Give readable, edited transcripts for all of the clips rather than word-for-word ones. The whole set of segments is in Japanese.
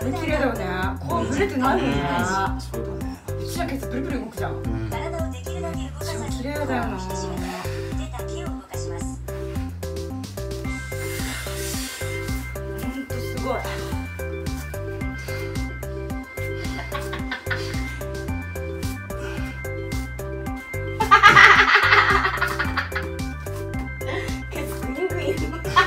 れ綺麗だよね。こうブレてないもんね。 そうだね。 うちはケツプリプリ動くじゃん。 体をできるだけ動かさず、 綺麗だよな。 引き締めて腕だけを動かします。 ほんとすごい。ケツグイングイン。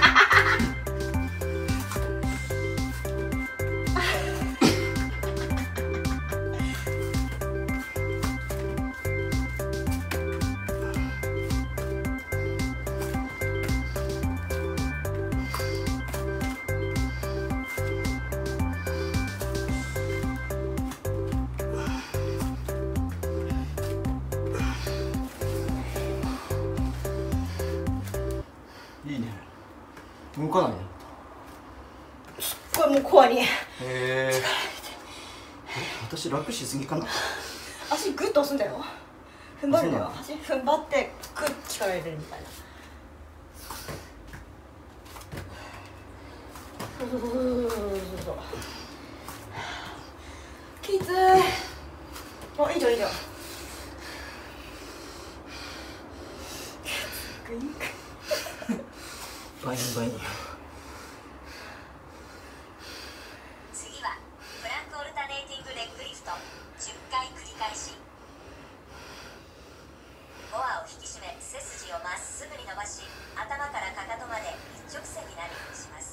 いいね。動かないね。 これもう怖いね。 へえ。私楽しすぎかな。 足グッと押すんだよ。踏ん張るんだよ。 あ足踏ん張ってグッ力入れるみたいな。そうそうそうそうそうそう。きつい。あ、いいじゃんいいじゃん。グイングイン。 バインバイン。 次はプランクオルタネーティングレッグリフト10回繰り返し。コアを引き締め、背筋をまっすぐに伸ばし、頭からかかとまで一直線になるようにします。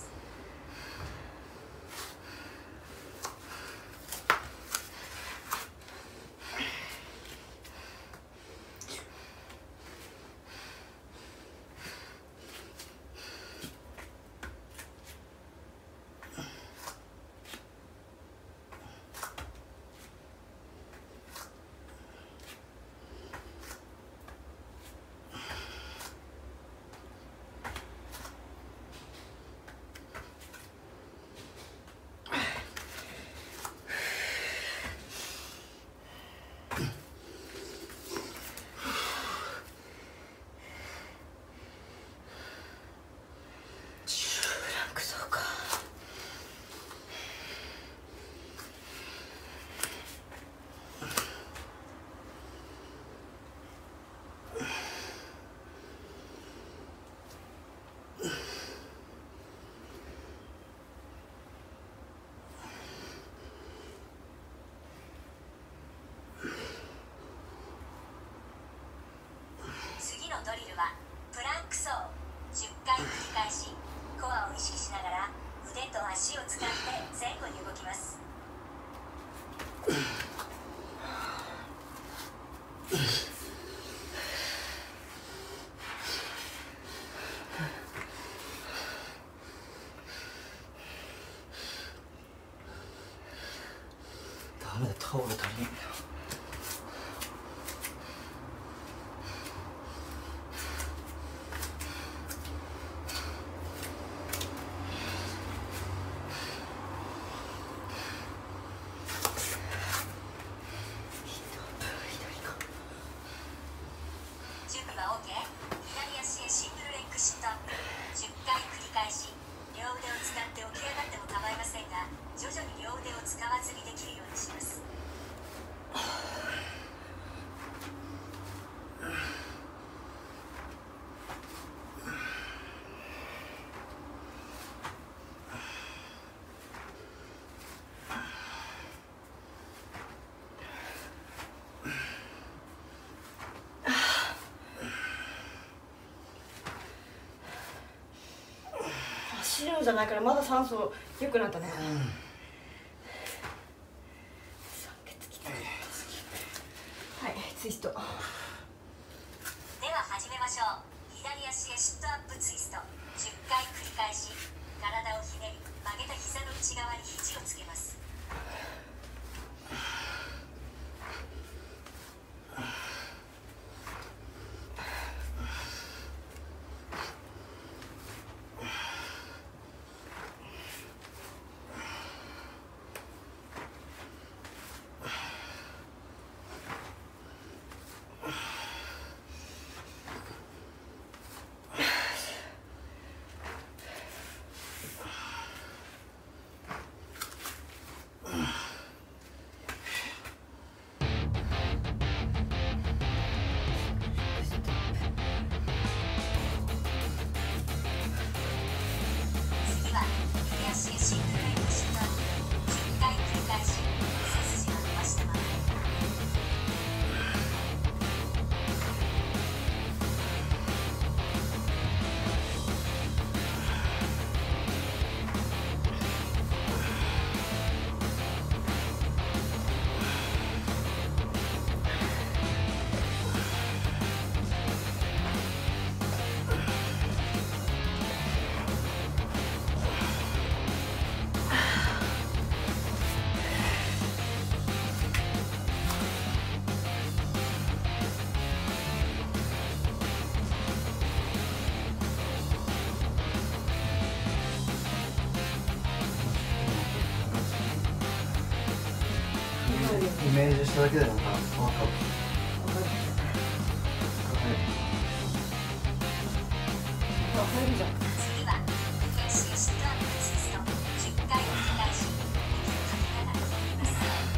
次のドリルはプランク走10回繰り返し、コアを意識しながら腕と足を使って前後に動きます。 ダメだ、タオル足りない。 準備は OK。 左足へシングルレッグシットアップ10回繰り返し。両腕を使って起き上がっても構いませんが、徐々に両腕を使わずにできるようにします。 走るんじゃないからまだ酸素良くなったね。はい、ツイスト。 では始めましょう。左足へシットアップツイスト10回繰り返し。体をひねり、曲げた膝の内側に肘をつけます。 るよね。 イメージしただけでなんか分かる。 入るじゃん。 次は天使シットアップツイスト10回を繰り返し息を吐きながら飛びます。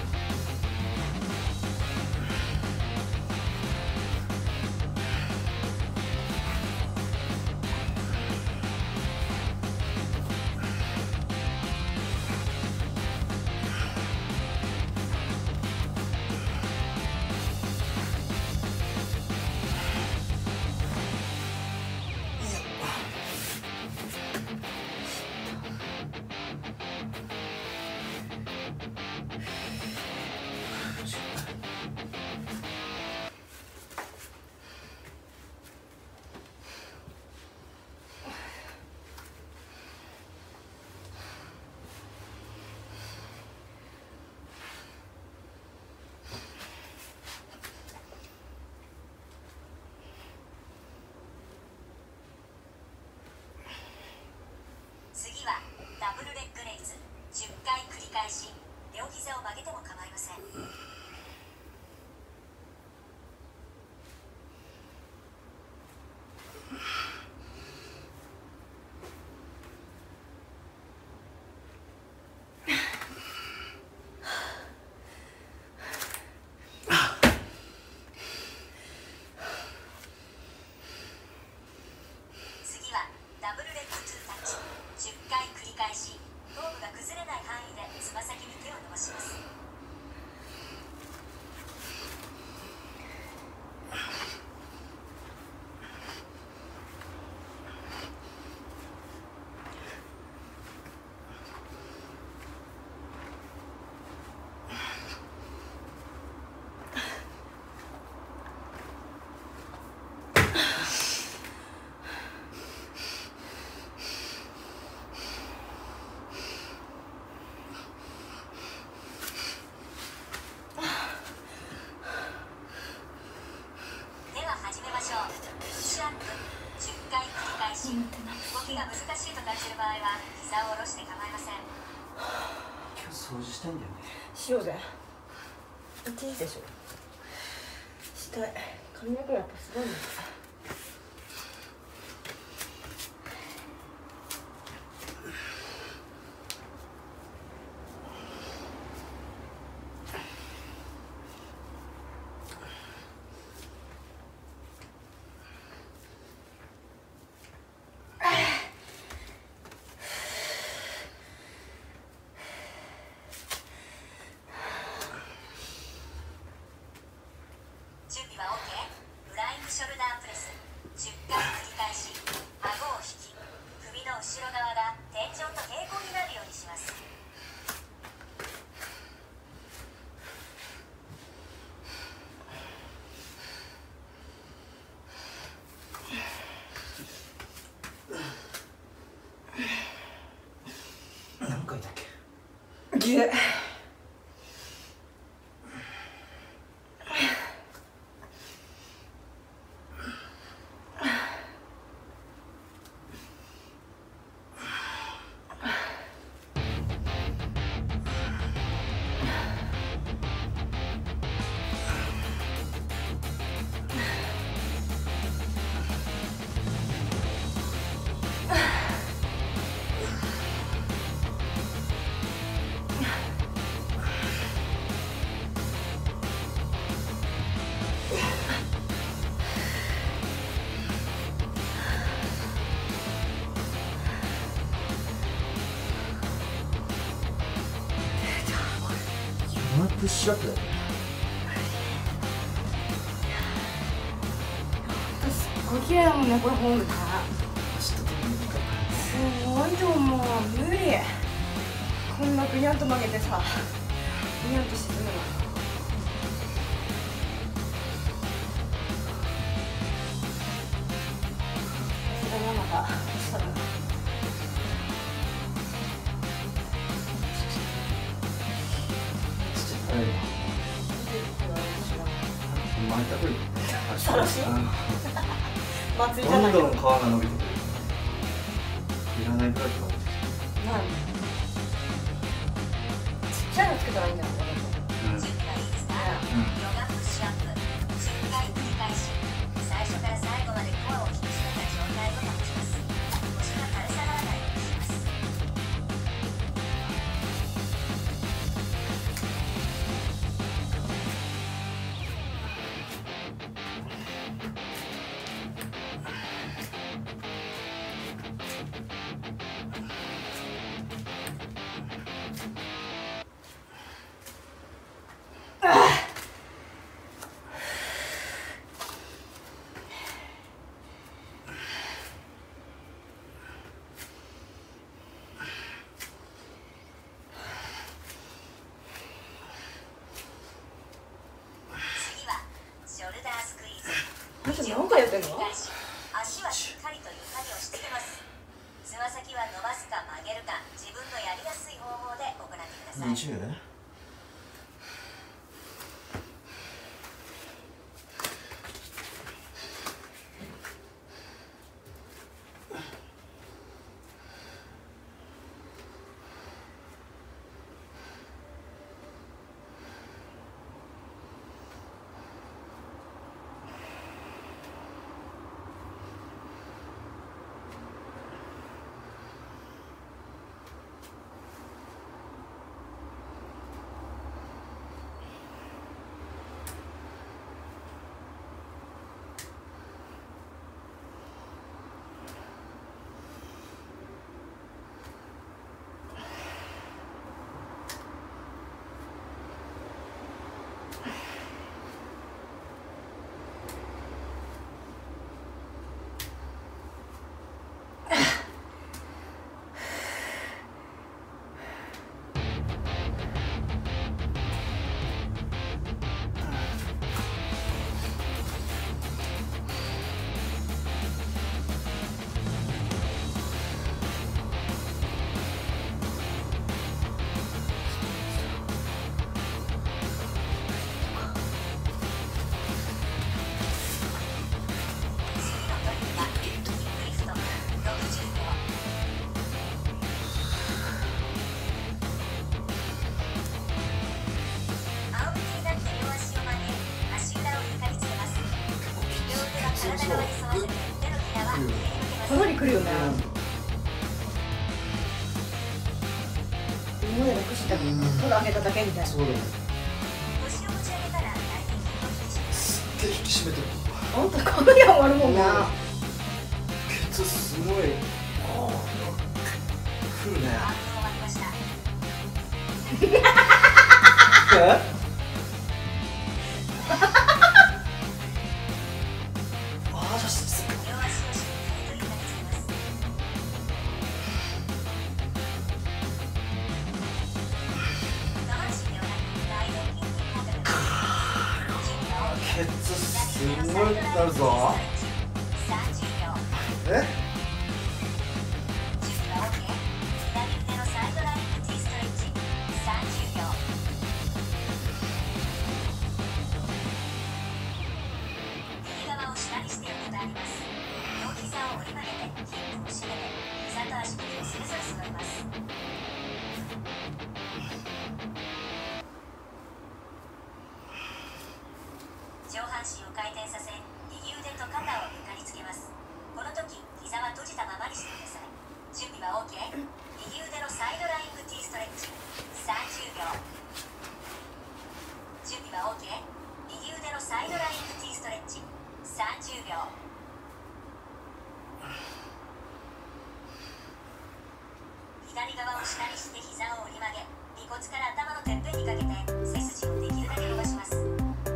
次はダブルレッグレイズ10回繰り返し両膝を曲げても構いません。次はダブルレッグトゥータッチ10回繰り返し頭部が崩れない範囲でつま先に手を伸ばします。始めましょう。プッシュアップ10回繰り返し動きが難しいと感じる場合は膝を下ろして構いません。 今日掃除したいんだよね。 しようぜ。いいでしょ。したい。髪の毛やっぱすごいね。 準備は OK。 フライングショルダープレス10回繰り返し顎を引き首の後ろ側が天井と平行になるようにします。 何回だっけ。 10。 プッシュアップだよね。 すっごい綺麗だもんね、これホームから。 ちょっとすごいと思う。無理。こんなぐにゃんと曲げてさ、ぐにゃんと沈むの。それもまたしたら巻いたくる。 さらし祭りじゃどなんいどん皮が伸びてくる。いらないブラシが落ちて何ちっちゃいのつけたらいいんじゃないかな。 きて。 準備は何回やってんの？ 足はしっかりと床に押し付けます。つま先は伸ばすか曲げるか、自分のやりやすい方法で行ってください。 20？ かなりくるよね。今まで楽したただ上げただけみたいな。 そうだね。すっげえ引き締めてる。 あんたかなり上がるもんな。 ケツすごい。くるね。ケツすごいなるぞ。え？ 上半身を回転させ、右腕と肩を床につけます。この時、膝は閉じたままにしてください。準備は OK。右腕のサイドライング T ストレッチ30秒。準備は OK。右腕のサイドライング T ストレッチ30秒。左側を下にして膝を折り曲げ、尾骨から頭のてっぺんにかけて背筋をできるだけ伸ばします。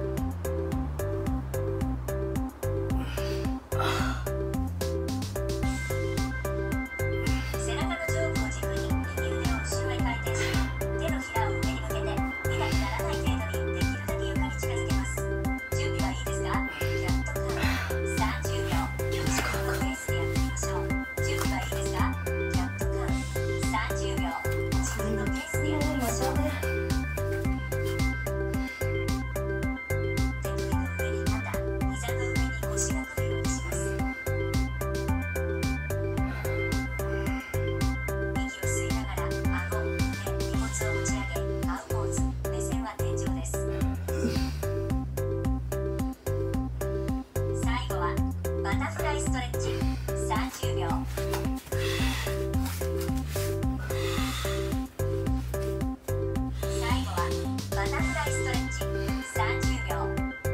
背中の上部を軸に右腕を後ろへ回転し、手のひらを上に向けて手がひららない程度にできるだけ床に近づけます。準備はいいですか？キャットカウント30秒。自分のペースでやってみましょう。準備はいいですか？キャットカウント30秒。自分のペースでやってみましょう。手首の上に肩、膝の上に腰が来るようにします。息を吸いながら顎、胸、尾骨を持ち上げ、カウポーズ。目線は天井です。最後はバタフライストレッチ30秒。最後はバタフライストレッチ30秒。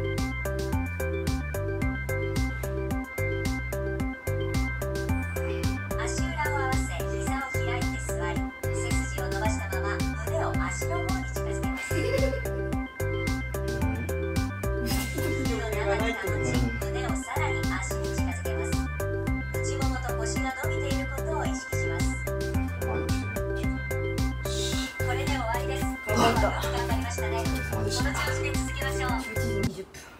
足裏を合わせ膝を開いて座り、背筋を伸ばしたまま胸を足の方に近づけます。息を長く保ち、胸をさらに足に近づけます。内ももと腰が伸びていることを意識します。これで終わりです。今日はよく頑張りましたね。この調子で続けましょう。 11時20分。